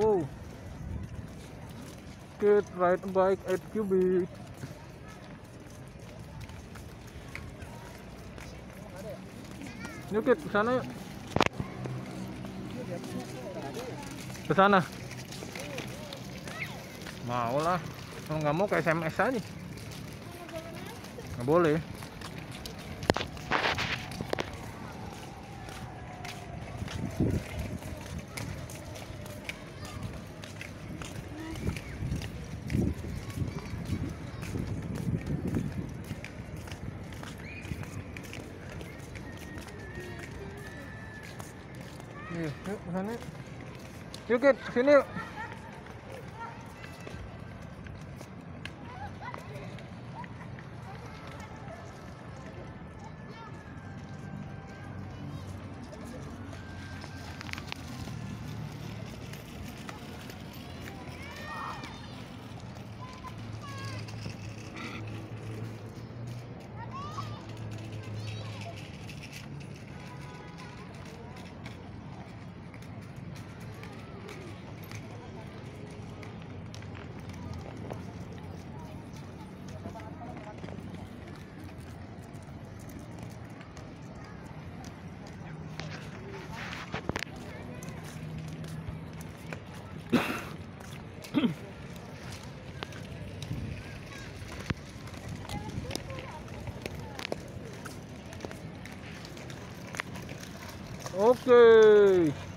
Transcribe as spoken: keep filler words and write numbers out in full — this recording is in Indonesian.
Wow. Kid ride a bike at Cubic. Yuk Kid, kesana yuk. Kesana. Mau lah. Kalau nggak mau ke S M S aja. Nggak boleh. Yuk, yuk kesana yuk. Yuk Kid, sini yuk. Oke.